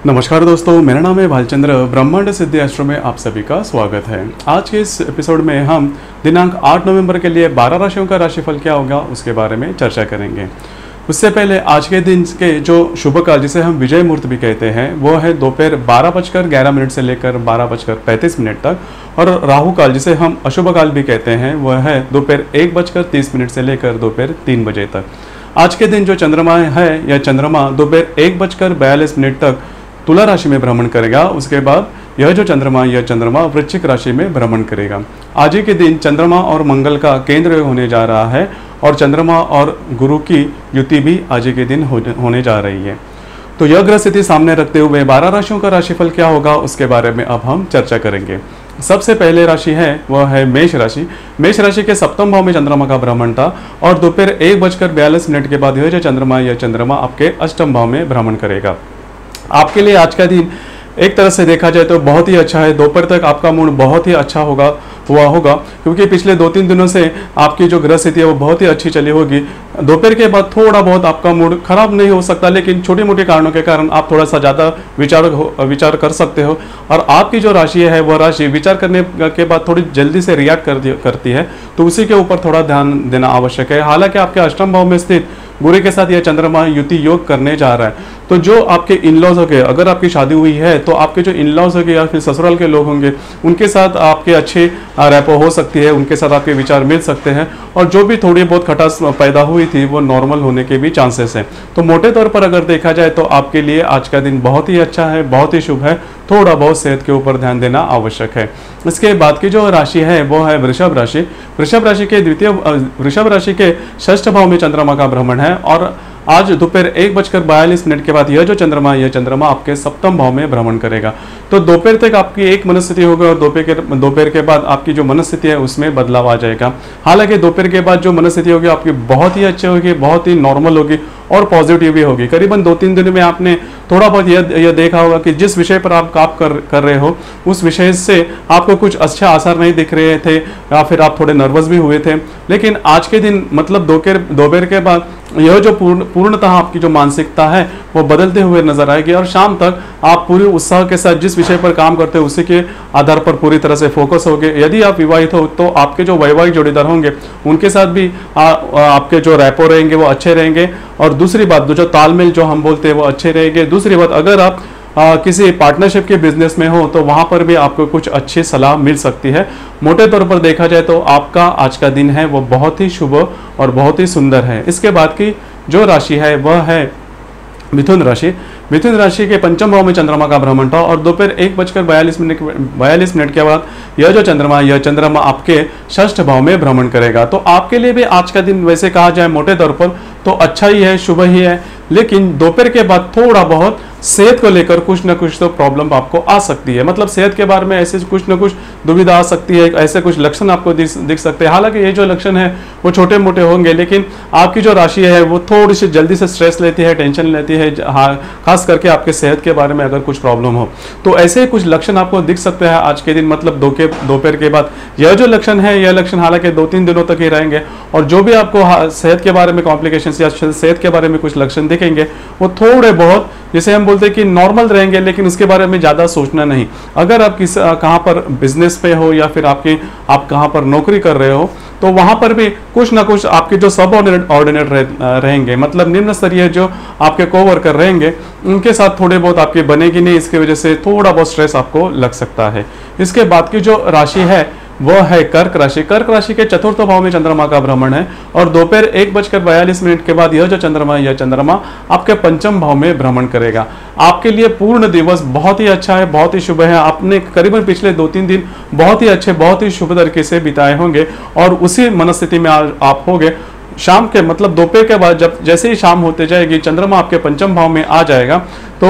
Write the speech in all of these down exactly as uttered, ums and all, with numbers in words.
नमस्कार दोस्तों, मेरा नाम है भालचंद्र। ब्रह्मांड सिद्धि एस्ट्रो में आप सभी का स्वागत है। आज के इस एपिसोड में हम दिनांक आठ नवंबर के लिए बारह राशियों का राशिफल क्या होगा उसके बारे में चर्चा करेंगे। उससे पहले आज के दिन के जो शुभ काल, जिसे हम विजय मुहूर्त भी कहते हैं, वो है दोपहर बारह बजकर ग्यारह मिनट से लेकर बारह बजकर पैंतीस मिनट तक, और राहु काल जिसे हम अशुभ काल भी कहते हैं वह है दोपहर एक बजकर तीस मिनट से लेकर दोपहर तीन बजे तक। आज के दिन जो चंद्रमा है, यह चंद्रमा दोपहर एक बजकर बयालीस मिनट तक तुला राशि में भ्रमण करेगा। उसके बाद यह जो चंद्रमा यह चंद्रमा वृश्चिक राशि में भ्रमण करेगा। आज ही के दिन चंद्रमा और मंगल का केंद्र होने जा रहा है और चंद्रमा और गुरु की युति भी आज ही के दिन होने जा रही है। तो यह ग्रह स्थिति सामने रखते हुए बारह राशियों का राशिफल क्या होगा उसके बारे में अब हम चर्चा करेंगे। सबसे पहले राशि है वह है मेष राशि। मेष राशि के सप्तम भाव में चंद्रमा का भ्रमण था और दोपहर एक बजकर बयालीस मिनट के बाद यह जो चंद्रमा यह चंद्रमा आपके अष्टम भाव में भ्रमण करेगा। आपके लिए आज का दिन एक तरह से देखा जाए तो बहुत ही अच्छा है। दोपहर तक आपका मूड बहुत ही अच्छा होगा हुआ होगा क्योंकि पिछले दो तीन दिनों से आपकी जो ग्रह स्थिति है वो बहुत ही अच्छी चली होगी। दोपहर के बाद थोड़ा बहुत आपका मूड खराब नहीं हो सकता, लेकिन छोटे मोटे कारणों के कारण आप थोड़ा सा ज़्यादा विचार विचार कर सकते हो। और आपकी जो राशि है वह राशि विचार करने के बाद थोड़ी जल्दी से रिएक्ट कर करती है, तो उसी के ऊपर थोड़ा ध्यान देना आवश्यक है। हालांकि आपके अष्टम भाव में स्थित गुरु के साथ यह चंद्रमा युति योग करने जा रहा है, तो जो आपके इन लॉज होंगे, अगर आपकी शादी हुई है तो आपके जो इन लॉज होंगे या फिर ससुराल के लोग होंगे उनके साथ आपके अच्छे रैपो हो सकती है, उनके साथ आपके विचार मिल सकते हैं और जो भी थोड़ी बहुत खटास पैदा हुई थी वो नॉर्मल होने के भी चांसेस हैं। तो मोटे तौर पर अगर देखा जाए तो आपके लिए आज का दिन बहुत ही अच्छा है, बहुत ही शुभ है। थोड़ा बहुत सेहत के ऊपर ध्यान देना आवश्यक है। इसके बाद की जो राशि है वो है वृषभ राशि। वृषभ राशि के द्वितीय वृषभ राशि के षष्ठ भाव में चंद्रमा का भ्रमण है और आज दोपहर एक बजकर बयालीस मिनट के बाद यह जो चंद्रमा यह चंद्रमा आपके सप्तम भाव में भ्रमण करेगा। तो दोपहर तक आपकी एक मनस्थिति होगी और दोपहर के दोपहर के बाद आपकी जो मनस्थिति है उसमें बदलाव आ जाएगा। हालांकि दोपहर के बाद जो मनस्थिति होगी आपकी बहुत ही अच्छी होगी, बहुत ही नॉर्मल होगी और पॉजिटिव भी होगी। करीबन दो तीन दिन में आपने थोड़ा बहुत यह यह देखा होगा कि जिस विषय पर आप काम कर कर रहे हो उस विषय से आपको कुछ अच्छे आसार नहीं दिख रहे थे या फिर आप थोड़े नर्वस भी हुए थे, लेकिन आज के दिन मतलब दोपहर दोपहर के बाद यह जो पूर्ण पूर्णतः आपकी जो मानसिकता है वो बदलते हुए नजर आएगी और शाम तक आप पूरे उत्साह के साथ जिस विषय पर काम करते हो उसी के आधार पर पूरी तरह से फोकस होगे। यदि आप विवाहित हो तो आपके जो वैवाहिक जोड़ीदार होंगे उनके साथ भी आ, आ, आपके जो रैपो रहेंगे वो अच्छे रहेंगे। और दूसरी बात जो तालमेल जो हम बोलते हैं वो अच्छे रहेंगे। दूसरी बात, अगर आप आ, किसी पार्टनरशिप के बिजनेस में हो तो वहां पर भी आपको कुछ अच्छी सलाह मिल सकती है। मोटे तौर पर देखा जाए तो आपका आज का दिन है वो बहुत ही शुभ और बहुत ही सुंदर है। इसके बाद की जो राशि है वह है मिथुन राशि। मिथुन राशि के पंचम भाव में चंद्रमा का भ्रमण था और दोपहर एक बजकर बयालीस मिनट बयालीस मिनट के बाद यह जो चंद्रमा यह चंद्रमा आपके षष्ठ भाव में भ्रमण करेगा। तो आपके लिए भी आज का दिन वैसे कहा जाए मोटे तौर पर तो अच्छा ही है, शुभ ही है, लेकिन दोपहर के बाद थोड़ा बहुत सेहत को लेकर कुछ ना कुछ तो प्रॉब्लम आपको आ सकती है। मतलब सेहत के बारे में ऐसे कुछ ना कुछ दुविधा आ सकती है, ऐसे कुछ लक्षण आपको दिख सकते हैं। हालांकि ये जो लक्षण है वो छोटे मोटे होंगे, लेकिन आपकी जो राशि है वो थोड़ी सी जल्दी से स्ट्रेस लेती है, टेंशन लेती है, हाँ, खास करके आपके सेहत के बारे में अगर कुछ प्रॉब्लम हो तो ऐसे कुछ लक्षण आपको दिख सकते हैं आज के दिन। मतलब दो के दोपहर के बाद यह जो लक्षण है यह लक्षण हालांकि दो तीन दिनों तक ही रहेंगे और जो भी आपको सेहत के बारे में कॉम्प्लिकेशन या सेहत के बारे में कुछ लक्षण दिखेंगे वो थोड़े बहुत जैसे हम बोलते हैं कि नॉर्मल रहेंगे, लेकिन उसके बारे में ज़्यादा सोचना नहीं। अगर आप किस कहाँ पर बिजनेस पे हो या फिर आपके आप कहाँ पर नौकरी कर रहे हो तो वहाँ पर भी कुछ ना कुछ आपके जो सब ऑर्डिनेट रहेंगे, मतलब निम्न स्तरीय जो आपके कोवर्कर रहेंगे उनके साथ थोड़े बहुत आपके बनेगी नहीं, इसकी वजह से थोड़ा बहुत स्ट्रेस आपको लग सकता है। इसके बाद की जो राशि है वह है कर्क राशि। कर्क राशि के चतुर्थ भाव में चंद्रमा का भ्रमण है और दोपहर एक बजकर बयालीस मिनट के बाद यह जो चंद्रमा यह चंद्रमा आपके पंचम भाव में भ्रमण करेगा। आपके लिए पूर्ण दिवस बहुत ही अच्छा है, बहुत ही शुभ है। आपने करीबन पिछले दो तीन दिन बहुत ही अच्छे बहुत ही शुभ तरीके से बिताए होंगे और उसी मनस्थिति में आप होंगे। शाम के मतलब दोपहर के बाद जब जैसे ही शाम होते जाएगी चंद्रमा आपके पंचम भाव में आ जाएगा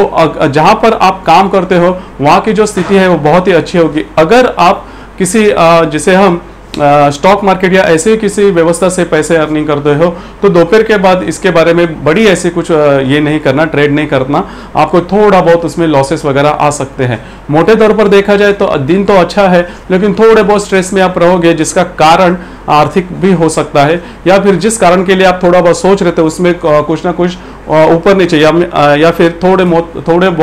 तो जहां पर आप काम करते हो वहां की जो स्थिति है वो बहुत ही अच्छी होगी। अगर आप किसी जिसे हम स्टॉक मार्केट या ऐसे किसी व्यवस्था से पैसे अर्निंग करते हो तो दोपहर के बाद इसके बारे में बड़ी ऐसे कुछ ये नहीं करना, ट्रेड नहीं करना, आपको थोड़ा बहुत उसमें लॉसेस वगैरह आ सकते हैं। मोटे तौर पर देखा जाए तो दिन तो अच्छा है, लेकिन थोड़े बहुत स्ट्रेस में आप रहोगे जिसका कारण आर्थिक भी हो सकता है या फिर जिस कारण के लिए आप थोड़ा बहुत सोच रहे थे उसमें कुछ ना कुछ ऊपर नीचे या, या फिर थोड़े थोड़े बहुत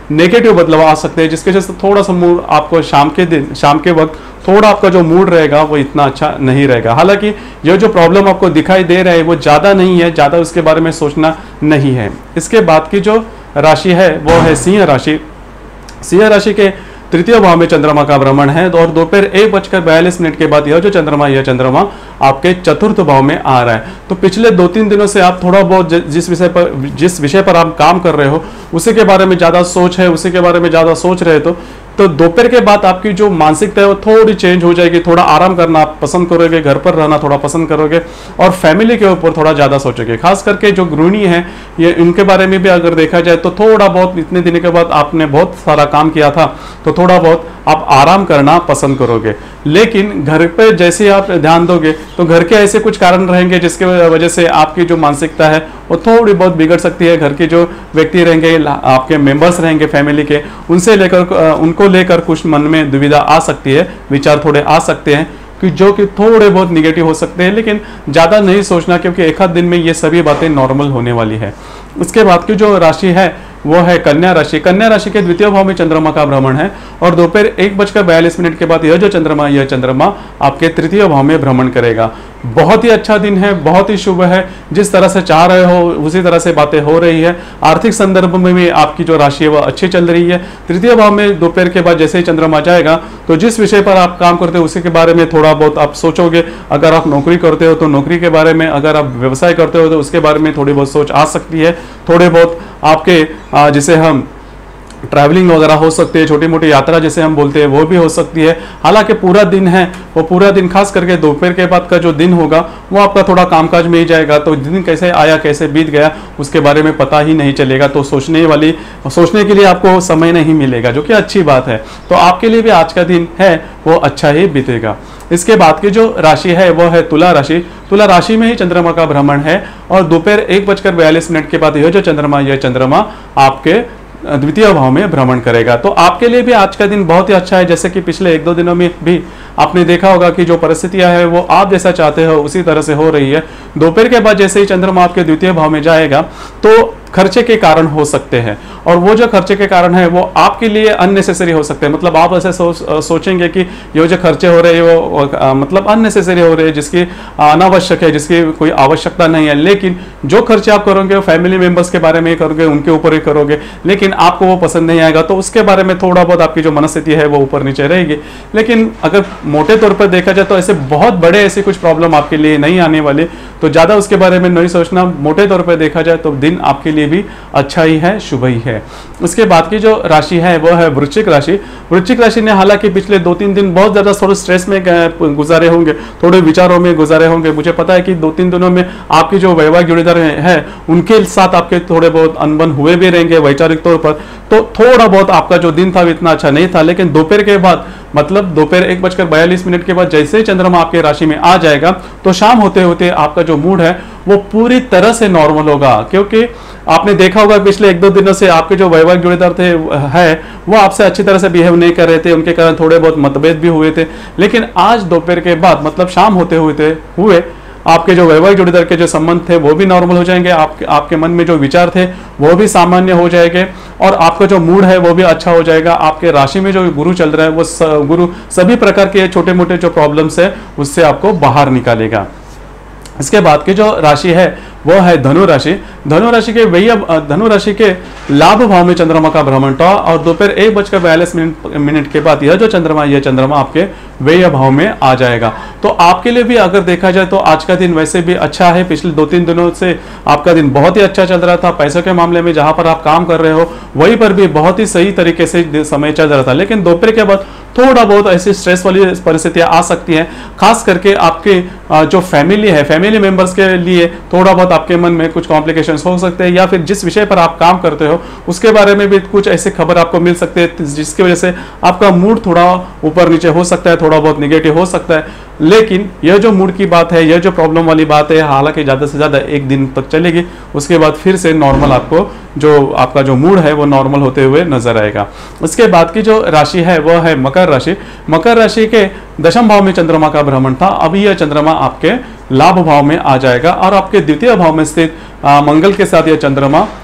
नेगेटिव बदलाव आ सकते हैं, जिसके वजह से थोड़ा सा मूड आपको शाम के दिन शाम के वक्त थोड़ा आपका जो मूड रहेगा वो इतना अच्छा नहीं रहेगा। हालांकि ये जो प्रॉब्लम आपको दिखाई दे रहा है वो ज़्यादा नहीं है, ज़्यादा उसके बारे में सोचना नहीं है। इसके बाद की जो राशि है वो है सिंह राशि। सिंह राशि के तृतीय भाव में चंद्रमा का भ्रमण है और दोपहर एक बजकर बयालीस मिनट के बाद यह जो चंद्रमा यह चंद्रमा आपके चतुर्थ भाव में आ रहा है। तो पिछले दो तीन दिनों से आप थोड़ा बहुत जिस विषय पर जिस विषय पर आप काम कर रहे हो उसी के बारे में ज़्यादा सोच है उसी के बारे में ज़्यादा सोच रहे तो तो दोपहर के बाद आपकी जो मानसिकता है वो थोड़ी चेंज हो जाएगी। थोड़ा आराम करना आप पसंद करोगे, घर पर रहना थोड़ा पसंद करोगे और फैमिली के ऊपर थोड़ा ज़्यादा सोचोगे। खास करके जो गृहिणी है ये इनके बारे में भी अगर देखा जाए तो थोड़ा बहुत इतने दिन के बाद आपने बहुत सारा काम किया था तो थोड़ा बहुत आप आराम करना पसंद करोगे। लेकिन घर पे जैसे आप ध्यान दोगे तो घर के ऐसे कुछ कारण रहेंगे जिसके वजह से आपकी जो मानसिकता है वो थोड़ी बहुत बिगड़ सकती है। घर के जो व्यक्ति रहेंगे, आपके मेंबर्स रहेंगे फैमिली के, उनसे लेकर उनको लेकर कुछ मन में दुविधा आ सकती है, विचार थोड़े आ सकते हैं कि जो कि थोड़े बहुत निगेटिव हो सकते हैं। लेकिन ज़्यादा नहीं सोचना क्योंकि एक आध दिन में ये सभी बातें नॉर्मल होने वाली है। इसके बाद की जो राशि है वो है कन्या राशि। कन्या राशि के द्वितीय भाव में चंद्रमा का भ्रमण है और दोपहर एक बजकर बयालीस मिनट के बाद यह जो चंद्रमा यह चंद्रमा आपके तृतीय भाव में भ्रमण करेगा। बहुत ही अच्छा दिन है, बहुत ही शुभ है। जिस तरह से चाह रहे हो उसी तरह से बातें हो रही है। आर्थिक संदर्भ में भी आपकी जो राशि है वह अच्छी चल रही है। तृतीय भाव में दोपहर के बाद जैसे ही चंद्रमा जाएगा तो जिस विषय पर आप काम करते हो उसी के बारे में थोड़ा बहुत आप सोचोगे। अगर आप नौकरी करते हो तो नौकरी के बारे में, अगर आप व्यवसाय करते हो तो उसके बारे में थोड़ी बहुत सोच आ सकती है। थोड़े बहुत आपके जिसे हम ट्रैवलिंग वगैरह हो सकती है, छोटी मोटी यात्रा जैसे हम बोलते हैं वो भी हो सकती है। हालांकि पूरा दिन है वो पूरा दिन खास करके दोपहर के बाद का जो दिन होगा वो आपका थोड़ा कामकाज में ही जाएगा। तो दिन कैसे आया कैसे बीत गया उसके बारे में पता ही नहीं चलेगा। तो सोचने वाली सोचने के लिए आपको समय नहीं मिलेगा, जो कि अच्छी बात है। तो आपके लिए भी आज का दिन है वो अच्छा ही बीतेगा। इसके बाद की जो राशि है वो है तुला राशि। तुला राशि में ही चंद्रमा का भ्रमण है और दोपहर एक बजकर बयालीस मिनट के बाद यह जो चंद्रमा यह चंद्रमा आपके द्वितीय भाव में भ्रमण करेगा। तो आपके लिए भी आज का दिन बहुत ही अच्छा है। जैसे कि पिछले एक दो दिनों में भी आपने देखा होगा कि जो परिस्थितियां है वो आप जैसा चाहते हो उसी तरह से हो रही है। दोपहर के बाद जैसे ही चंद्रमा आपके द्वितीय भाव में जाएगा तो खर्चे के कारण हो सकते हैं और वो जो खर्चे के कारण है वो आपके लिए अननेसेसरी हो सकते हैं। मतलब आप ऐसे सो, सोचेंगे कि ये जो खर्चे हो रहे हैं वो आ, मतलब अननेसेसरी हो रहे हैं, जिसकी अनावश्यक है, जिसकी कोई आवश्यकता नहीं है। लेकिन जो खर्चे आप करोगे वो फैमिली मेंबर्स के बारे में ही करोगे, उनके ऊपर ही करोगे, लेकिन आपको वो पसंद नहीं आएगा। तो उसके बारे में थोड़ा बहुत आपकी जो मनस्थिति है वो ऊपर नीचे रहेगी। लेकिन अगर मोटे तौर पर देखा जाए तो ऐसे बहुत बड़े ऐसी कुछ प्रॉब्लम आपके लिए नहीं आने वाली। तो ज़्यादा उसके बारे में नहीं सोचना। मोटे तौर पर देखा जाए तो दिन आपके लिए भी अच्छा ही है, शुभ ही है। उसके बाद की जो राशि है वो है वृश्चिक राशि। वृश्चिक राशि ने हालांकि पिछले दो तीन दिन बहुत ज्यादा थोड़े स्ट्रेस में गुजारे होंगे, थोड़े विचारों में गुजारे होंगे। मुझे पता है कि दो तीन दिनों में आपकी जो वैवाहिक जोड़ीदार है उनके साथ आपके थोड़े बहुत अनबन हुए भी रहेंगे वैचारिक तौर पर। तो थोड़ा बहुत आपका जो दिन था इतना अच्छा नहीं था। लेकिन दोपहर के बाद मतलब दोपहर एक बजकर बयालीस मिनट के बाद जैसे ही चंद्रमा आपके राशि में आ जाएगा तो शाम होते होते आपका जो मूड है वो पूरी तरह से नॉर्मल होगा। क्योंकि आपने देखा होगा पिछले एक दो दिनों से आपके जो वैवाहिक जोड़ीदार थे है वो आपसे अच्छी तरह से बिहेव नहीं कर रहे थे, उनके कारण थोड़े बहुत मतभेद भी हुए थे। लेकिन आज दोपहर के बाद मतलब शाम होते हुए हुए आपके जो वैवाहिक जोड़ीदार के जो संबंध थे वो भी नॉर्मल हो जाएंगे। आपके आपके मन में जो विचार थे वो भी सामान्य हो जाएंगे और आपका जो मूड है वो भी अच्छा हो जाएगा। आपके राशि में जो गुरु चल रहा है वो स, गुरु सभी प्रकार के छोटे मोटे जो प्रॉब्लम्स है उससे आपको बाहर निकालेगा। इसके बाद की जो राशि है वो है धनु राशि। धनु राशि के वही धनु राशि के लाभ भाव में चंद्रमा का भ्रमण था और दोपहर एक बजकर बयालीस मिनट मिनट के बाद यह जो चंद्रमा यह चंद्रमा आपके व्यय भाव में आ जाएगा। तो आपके लिए भी अगर देखा जाए तो आज का दिन वैसे भी अच्छा है। पिछले दो तीन दिनों से आपका दिन बहुत ही अच्छा चल रहा था। पैसों के मामले में जहां पर आप काम कर रहे हो वहीं पर भी बहुत ही सही तरीके से समय चल रहा था। लेकिन दोपहर के बाद थोड़ा बहुत ऐसी स्ट्रेस वाली परिस्थितियां आ सकती हैं। खास करके आपके जो फैमिली है, फैमिली मेंबर्स के लिए थोड़ा बहुत आपके मन में कुछ कॉम्प्लिकेशंस हो सकते हैं या फिर जिस विषय पर आप काम करते हो उसके बारे में भी कुछ ऐसी खबर आपको मिल सकती है जिसकी वजह से आपका मूड थोड़ा ऊपर नीचे हो सकता है, थोड़ा बहुत निगेटिव हो सकता है। लेकिन यह जो मूड की बात है, यह जो प्रॉब्लम वाली बात है, हालांकि ज़्यादा से ज़्यादा एक दिन तक चलेगी, उसके बाद फिर से नॉर्मल आपको जो आपका जो मूड है वो नॉर्मल होते हुए नजर आएगा। उसके बाद की जो राशि है वो है मकर राशि। मकर राशि के दशम भाव में चंद्रमा का भ्रमण था। अभी यह चंद्रमा आपके लाभ भाव में आ जाएगा और आपके द्वितीय भाव में स्थित मंगल के साथ यह चंद्रमा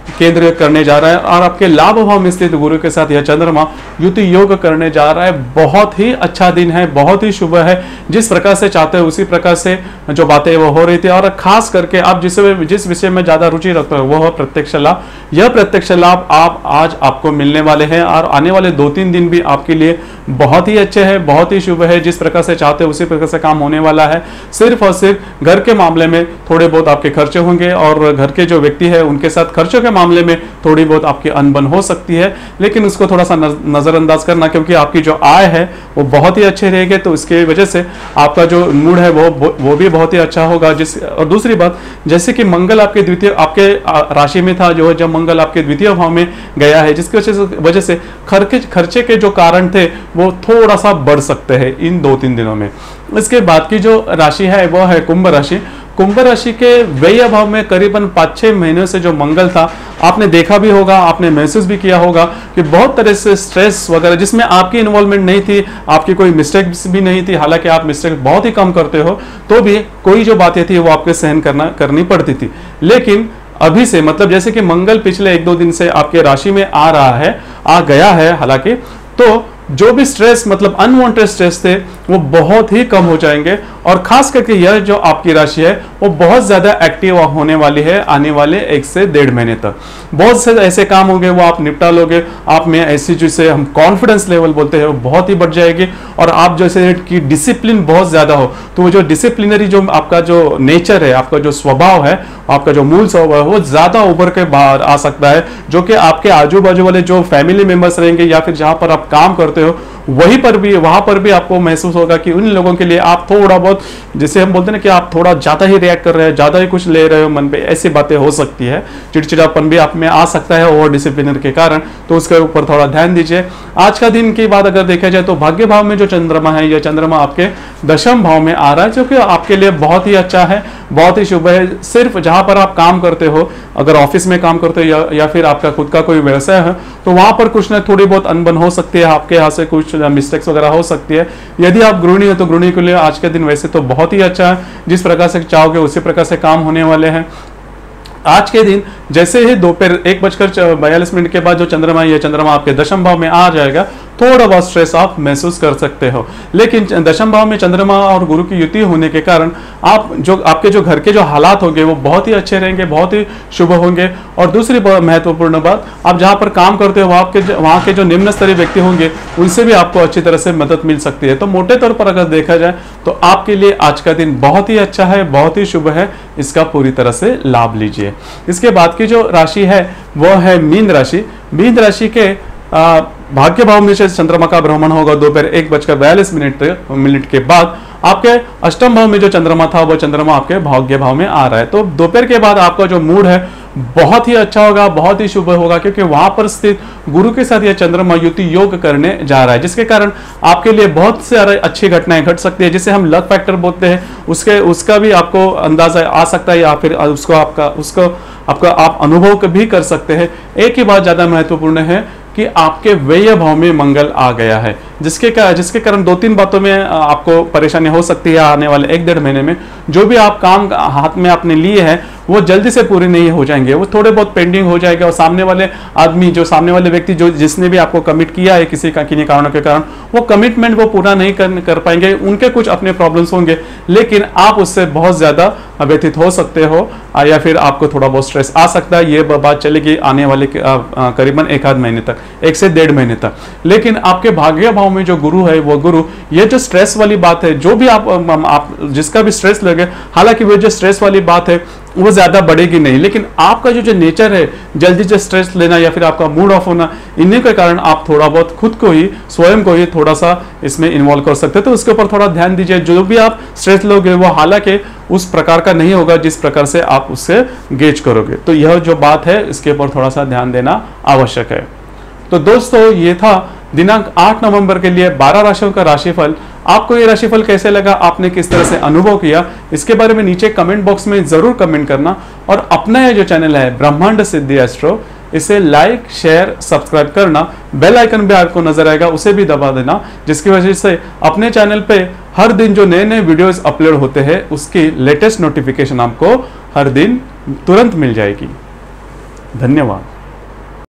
केंद्र करने जा रहा है और आपके लाभ भाव में स्थित गुरु के साथ यह चंद्रमा युति योग करने जा रहा है। बहुत ही अच्छा दिन है, बहुत ही शुभ है। जिस प्रकार से चाहते हो उसी प्रकार से जो बातें वो हो रही थी। और खास करके आप जिस जिस विषय में ज्यादा रुचि रखते हो वो है प्रत्यक्ष लाभ। यह प्रत्यक्ष लाभ आप आज आपको मिलने वाले हैं और आने वाले दो तीन दिन भी आपके लिए बहुत ही अच्छे हैं, बहुत ही शुभ है। जिस प्रकार से चाहते हो उसी प्रकार से काम होने वाला है। सिर्फ और सिर्फ घर के मामले में थोड़े बहुत आपके खर्चे होंगे और घर के जो व्यक्ति है उनके साथ खर्चों के मामले में थोड़ी बहुत आपकी अनबन हो सकती है, लेकिन उसको थोड़ा सा नजरअंदाज करना, क्योंकि आपकी जो आय है वो बहुत ही अच्छे रहेगी। तो इसके वजह से आपका जो मूड है वो वो भी बहुत ही अच्छा होगा। जिस और दूसरी बात, जैसे कि मंगल आपके द्वितीय आपके राशि में था, जो जब मंगल आपके द्वितीय भाव में गया है, जिसकी वजह से खर्चे खर्चे के जो कारण थे वो थोड़ा सा बढ़ सकते हैं इन दो तीन दिनों में। इसके बाद की जो राशि है वो है कुंभ राशि। कुंभ राशि के व्यय भाव में करीबन पाँच छः महीनों से जो मंगल था, आपने देखा भी होगा, आपने महसूस भी किया होगा कि बहुत तरह से स्ट्रेस वगैरह जिसमें आपकी इन्वॉल्वमेंट नहीं थी, आपकी कोई मिस्टेक्स भी नहीं थी, हालांकि आप मिस्टेक बहुत ही कम करते हो, तो भी कोई जो बातें थी वो आपके सहन करना करनी पड़ती थी। लेकिन अभी से, मतलब जैसे कि मंगल पिछले एक दो दिन से आपके राशि में आ रहा है, आ गया है हालांकि, तो जो भी स्ट्रेस मतलब अनवांटेड स्ट्रेस थे वो बहुत ही कम हो जाएंगे। और खास करके यह जो आपकी राशि है वो बहुत ज्यादा एक्टिव होने वाली है आने वाले एक से डेढ़ महीने तक। बहुत से ऐसे काम होंगे वो आप निपटा लोगे। आप में ऐसी जिसे हम कॉन्फिडेंस लेवल बोलते हैं वो बहुत ही बढ़ जाएगी। और आप जैसे कि डिसिप्लिन बहुत ज्यादा हो, तो वो जो डिसिप्लिनरी जो आपका जो नेचर है, आपका जो स्वभाव है, आपका जो मूल स्वभाव है, वो ज्यादा उभर के बाहर आ सकता है, जो कि आपके आजू बाजू वाले जो फैमिली मेंबर्स रहेंगे या फिर जहां पर आप काम करते हो वहीं पर भी वहां पर भी आपको महसूस होगा कि उन लोगों के लिए आप थोड़ा बहुत, जैसे हम बोलते हैं ना कि आप थोड़ा ज्यादा ही रिएक्ट कर रहे हो, ज्यादा ही कुछ ले रहे हो मन पे, ऐसी बातें हो सकती है। चिड़चिड़ापन भी आप में आ सकता है ओवर डिसिप्लिन के कारण, तो उसके ऊपर थोड़ा ध्यान दीजिए। आज का दिन की बात अगर देखा जाए तो भाग्य भाव में जो चंद्रमा है, यह चंद्रमा आपके दशम भाव में आ रहा है, जो कि आपके लिए बहुत ही अच्छा है, बहुत ही शुभ है। सिर्फ जहां पर आप काम करते हो, अगर ऑफिस में काम करते हो या, या फिर आपका खुद का कोई व्यवसाय है, तो वहां पर कुछ ना थोड़ी बहुत अनबन हो सकती है, आपके यहाँ से कुछ मिस्टेक्स वगैरह हो सकती है। यदि आप गृहिणी हो तो गृहिणी के लिए आज के दिन वैसे तो बहुत ही अच्छा है, जिस प्रकार से चाहोगे उसी प्रकार से काम होने वाले हैं। आज के दिन जैसे ही दोपहर एक बजकर बयालीस मिनट के बाद जो चंद्रमा है, चंद्रमा आपके दशम भाव में आ जाएगा, थोड़ा बहुत स्ट्रेस आप महसूस कर सकते हो। लेकिन दशम भाव में चंद्रमा और गुरु की युति होने के कारण आप जो आपके जो घर के जो हालात होंगे वो बहुत ही अच्छे रहेंगे, बहुत ही शुभ होंगे। और दूसरी महत्वपूर्ण बात, आप जहां पर काम करते हो वहां के वहां के जो निम्न स्तरीय व्यक्ति होंगे उनसे भी आपको अच्छी तरह से मदद मिल सकती है। तो मोटे तौर पर अगर देखा जाए तो आपके लिए आज का दिन बहुत ही अच्छा है, बहुत ही शुभ है, इसका पूरी तरह से लाभ लीजिए। इसके बाद की जो राशि है वो है मीन राशि। मीन राशि के आ, भाग्य भाव में से चंद्रमा का भ्रमण होगा दोपहर एक बजकर बयालीस मिनट मिनट के बाद। आपके अष्टम भाव में जो चंद्रमा था वो चंद्रमा आपके भाग्य भाव में आ रहा है। तो दोपहर के बाद आपका जो मूड है बहुत ही अच्छा होगा, बहुत ही शुभ होगा, क्योंकि वहां पर स्थित गुरु के साथ यह चंद्रमा युति योग करने जा रहा है, जिसके कारण आपके लिए बहुत सारी अच्छी घटनाएं घट सकती है, जिसे हम लक फैक्टर बोलते हैं। उसके उसका भी आपको अंदाजा आ सकता है या फिर उसको आपका उसको आपका आप अनुभव भी कर सकते हैं। एक ही बात ज्यादा महत्वपूर्ण है कि आपके व्यय भाव में मंगल आ गया है, जिसके का जिसके कारण दो तीन बातों में आपको परेशानी हो सकती है आने वाले एक डेढ़ महीने में। जो भी आप काम हाथ में आपने लिए हैं वो जल्दी से पूरे नहीं हो जाएंगे, वो थोड़े बहुत पेंडिंग हो जाएगा। और सामने वाले आदमी, जो सामने वाले व्यक्ति जो जिसने भी आपको कमिट किया है किसी का किन्हीं कारणों के कारण, वो कमिटमेंट वो पूरा नहीं कर, कर पाएंगे। उनके कुछ अपने प्रॉब्लम्स होंगे, लेकिन आप उससे बहुत ज्यादा व्यथित हो सकते हो या फिर आपको थोड़ा बहुत स्ट्रेस आ सकता है। ये बात चलेगी आने वाले करीबन एक आध महीने तक, एक से डेढ़ महीने तक। लेकिन आपके भाग्य भाव में जो गुरु है वो गुरु, ये जो स्ट्रेस वाली बात है, जो भी आप, आप जिसका भी स्ट्रेस लगे, हालांकि वो जो स्ट्रेस वाली बात है वो ज्यादा बढ़ेगी नहीं, लेकिन आपका जो जो नेचर है जल्दी से स्ट्रेस लेना या फिर आपका मूड ऑफ होना, इन्हीं के कारण आप थोड़ा बहुत खुद को ही, स्वयं को ही थोड़ा सा इसमें इन्वॉल्व कर सकते हैं। तो उसके ऊपर थोड़ा ध्यान दीजिए। जो भी आप स्ट्रेस लोगे वो हालांकि उस प्रकार का नहीं होगा जिस प्रकार से आप उससे गेज करोगे। तो यह जो बात है इसके ऊपर थोड़ा सा ध्यान देना आवश्यक है। तो दोस्तों, ये था दिनांक आठ नवंबर के लिए बारह राशियों का राशिफल। आपको ये राशिफल कैसे लगा, आपने किस तरह से अनुभव किया, इसके बारे में नीचे कमेंट बॉक्स में जरूर कमेंट करना। और अपना ये जो चैनल है ब्रह्मांड सिद्धि एस्ट्रो, इसे लाइक शेयर सब्सक्राइब करना। बेल आइकन भी आपको नजर आएगा, उसे भी दबा देना, जिसकी वजह से अपने चैनल पे हर दिन जो नए नए वीडियोस अपलोड होते हैं उसकी लेटेस्ट नोटिफिकेशन आपको हर दिन तुरंत मिल जाएगी। धन्यवाद।